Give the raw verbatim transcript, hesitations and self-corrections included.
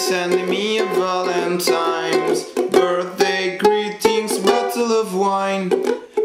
sending me a Valentine's birthday greetings, bottle of wine.